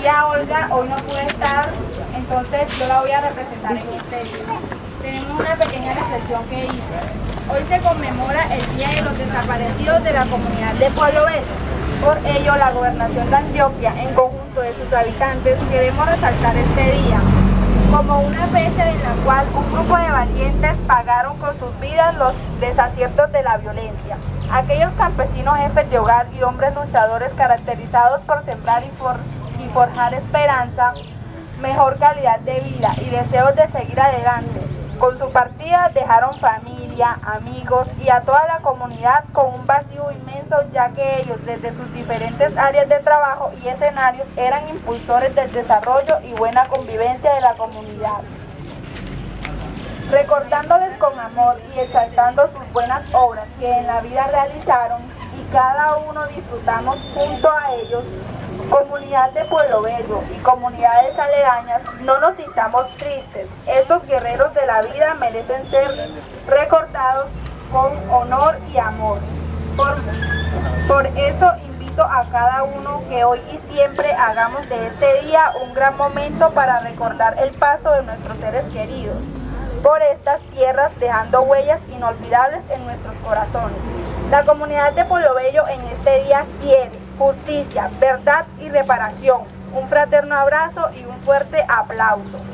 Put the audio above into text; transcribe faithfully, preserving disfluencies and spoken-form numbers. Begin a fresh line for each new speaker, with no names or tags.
tía Olga hoy no puede estar, entonces yo la voy a representar en este día. Tenemos una pequeña reflexión que dice: hoy se conmemora el Día de los Desaparecidos de la comunidad de Pueblo Bello. Por ello, la Gobernación de Antioquia, en conjunto de sus habitantes, queremos resaltar este día como una fecha en la cual un grupo de valientes pagaron con sus vidas los desaciertos de la violencia. Aquellos campesinos jefes de hogar y hombres luchadores caracterizados por sembrar y, for y forjar esperanza, mejor calidad de vida y deseos de seguir adelante. Con su partida dejaron familia, amigos y a toda la comunidad con un vacío inmenso, ya que ellos desde sus diferentes áreas de trabajo y escenarios eran impulsores del desarrollo y buena convivencia de la comunidad. Recordándoles con amor y exaltando sus buenas obras que en la vida realizaron y cada uno disfrutamos junto a ellos, comunidad de Pueblo Bello y comunidades aledañas, no nos sintamos tristes. Estos guerreros de la vida merecen ser recordados con honor y amor. Por, por eso invito a cada uno que hoy y siempre hagamos de este día un gran momento para recordar el paso de nuestros seres queridos por estas tierras, dejando huellas inolvidables en nuestros corazones. La comunidad de Pueblo Bello en este día quiere justicia, verdad y reparación. Un fraterno abrazo y un fuerte aplauso.